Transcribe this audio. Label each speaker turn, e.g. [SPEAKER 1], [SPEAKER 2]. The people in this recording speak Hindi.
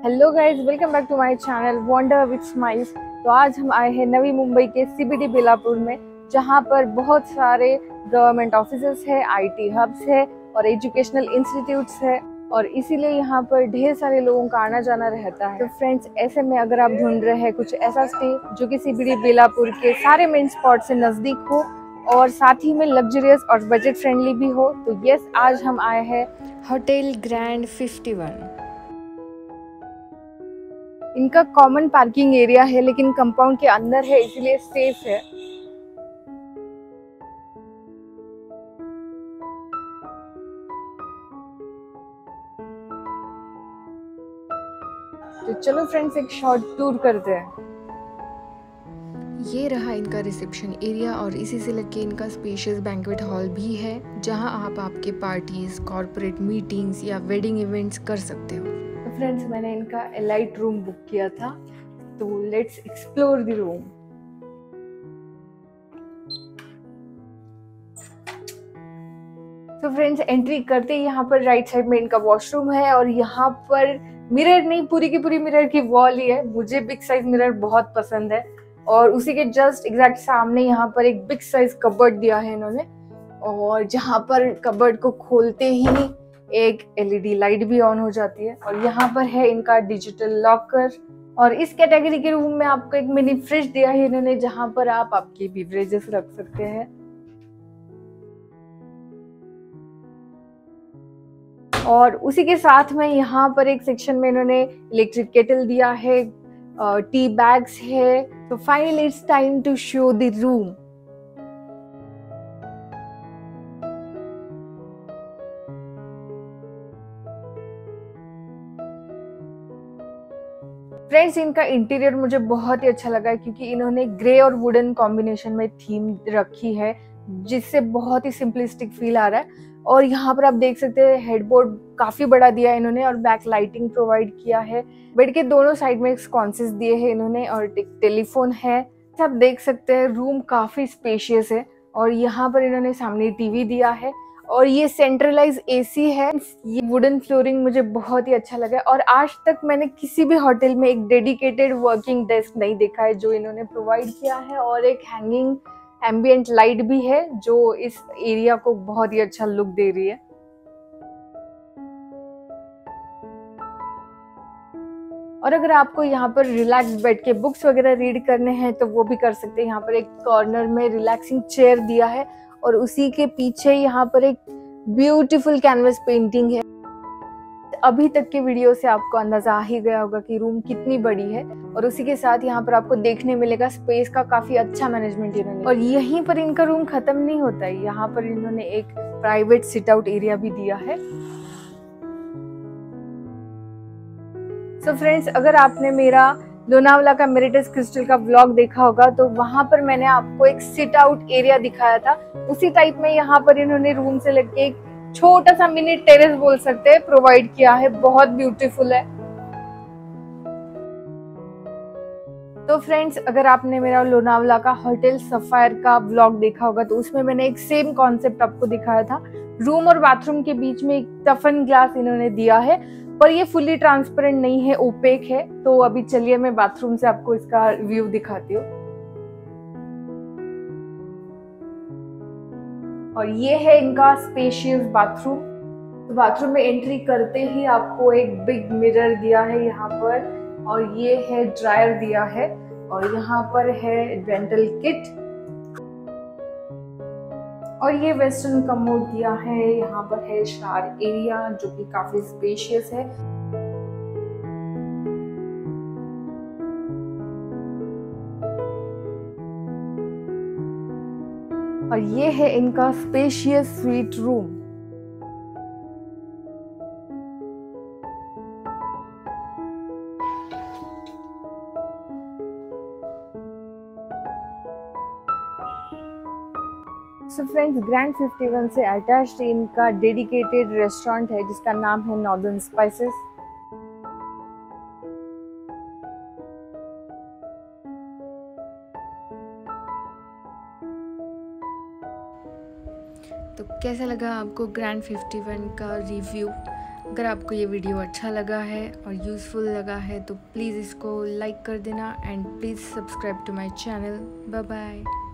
[SPEAKER 1] Hello guys, welcome back to my channel wonder with smiles. तो आज हम आए हैं नवी मुंबई के सीबीडी बेलापुर में, जहां पर बहुत सारे गवर्नमेंट ऑफिसेस है, आईटी हब्स है और एजुकेशनल इंस्टीट्यूट्स है और इसीलिए यहाँ पर ढेर सारे लोगों का आना जाना रहता है। तो फ्रेंड्स, ऐसे में अगर आप ढूंढ रहे हैं कुछ ऐसा स्टे जो कि सीबीडी बेलापुर के सारे मेन स्पॉट से नजदीक हो और साथ ही में लग्जरियस और बजट फ्रेंडली भी हो, तो यस, आज हम आए हैं होटल ग्रैंड 51। इनका कॉमन पार्किंग एरिया है लेकिन कंपाउंड के अंदर है, इसीलिए सेफ है। तो चलो फ्रेंड्स, एक शॉर्ट टूर करते हैं।
[SPEAKER 2] ये रहा इनका रिसेप्शन एरिया और इसी से लग के इनका स्पेशियस बैंक्वेट हॉल भी है, जहां आप आपके पार्टीज, कॉर्पोरेट मीटिंग्स या वेडिंग इवेंट्स कर सकते हो।
[SPEAKER 1] तो फ्रेंड्स, मैंने इनका एलाइट रूम बुक किया था, तो लेट्स एक्सप्लोर द रूम। तो फ्रेंड्स, एंट्री करते ही यहाँ पर राइट साइड में इनका वॉशरूम है और यहाँ पर मिरर नहीं, पूरी की पूरी मिरर की वॉल ही है। मुझे बिग साइज मिरर बहुत पसंद है और उसी के जस्ट एग्जैक्ट सामने यहाँ पर एक बिग साइज कबर्ड दिया है इन्होंने, और जहाँ पर कबर्ड को खोलते ही एक एलईडी लाइट भी ऑन हो जाती है। और यहाँ पर है इनका डिजिटल लॉकर और इस कैटेगरी के रूम में आपको एक मिनी फ्रिज दिया है इन्होंने, जहाँ पर आप आपकी बेवरेजेस रख सकते हैं। और उसी के साथ में यहाँ पर एक सेक्शन में इन्होंने इलेक्ट्रिक केटल दिया है, टी बैग्स है। तो finally it's time to show the room. Friends, इनका इंटीरियर मुझे बहुत ही अच्छा लगा है क्योंकि इन्होंने ग्रे और वुडन कॉम्बिनेशन में थीम रखी है, जिससे बहुत ही सिंपलिस्टिक फील आ रहा है। और यहाँ पर आप देख सकते हैं हेडबोर्ड काफी बड़ा दिया है इन्होंने और बैक लाइटिंग प्रोवाइड किया है। बेड के दोनों साइड में स्कॉन्सेस दिए हैं इन्होंने और एक टेलीफोन है। आप देख सकते हैं रूम काफी स्पेशियस है और यहाँ पर इन्होंने सामने टीवी दिया है और ये सेंट्रलाइज एसी है। ये वुडन फ्लोरिंग मुझे बहुत ही अच्छा लगा और आज तक मैंने किसी भी होटल में एक डेडिकेटेड वर्किंग डेस्क नहीं देखा है जो इन्होंने प्रोवाइड किया है। और एक हैंगिंग एम्बिएंट लाइट भी है जो इस एरिया को बहुत ही अच्छा लुक दे रही है। और अगर आपको यहाँ पर रिलैक्स बैठ के बुक्स वगैरह रीड करने हैं तो वो भी कर सकते हैं। यहाँ पर एक कॉर्नर में रिलैक्सिंग चेयर दिया है और उसी के पीछे यहाँ पर एक ब्यूटीफुल कैनवस पेंटिंग है। अभी तक के वीडियो से आपको अंदाजा आ ही गया होगा कि रूम कितनी बड़ी है और उसी के साथ यहाँ पर आपको देखने मिलेगा स्पेस का काफी अच्छा मैनेजमेंट इन्होंने। और यहीं पर इनका रूम खत्म नहीं होता है, यहाँ पर इन्होंने एक प्राइवेट सिट आउट एरिया भी दिया है। सो फ्रेंड्स, अगर आपने मेरा लोनावला का मेरिटस क्रिस्टल का व्लॉग देखा होगा तो वहां पर मैंने आपको एक सिट आउट एरिया दिखाया था। उसी टाइप में यहाँ पर इन्होंने रूम से लेके एक छोटा सा मिनी टेरेस बोल सकते हैं प्रोवाइड किया है, बहुत ब्यूटीफुल है। तो फ्रेंड्स, अगर आपने मेरा लोनावला का होटल सफायर का व्लॉग देखा होगा तो उसमें मैंने एक सेम कॉन्सेप्ट आपको दिखाया था। रूम और बाथरूम के बीच में एक टफन ग्लास इन्होंने दिया है, पर ये फुली ट्रांसपेरेंट नहीं है, ओपेक है। तो अभी चलिए मैं बाथरूम से आपको इसका व्यू दिखाती हूँ। और ये है इनका स्पेशियस बाथरूम। तो बाथरूम में एंट्री करते ही आपको एक बिग मिरर दिया है यहाँ पर और ये है ड्रायर दिया है और यहाँ पर है डेंटल किट और ये वेस्टर्न कमोड दिया है। यहाँ पर है शावर एरिया जो कि काफी स्पेशियस है। और ये है इनका spacious suite room. So friends, grand 51 से अटैच्ड इनका डेडिकेटेड रेस्टोरेंट है जिसका नाम है नॉर्दर्न स्पाइसेस।
[SPEAKER 2] तो कैसा लगा आपको ग्रैंड 51 का रिव्यू? अगर आपको ये वीडियो अच्छा लगा है और यूज़फुल लगा है तो प्लीज़ इसको लाइक कर देना and please subscribe to my channel. Bye bye.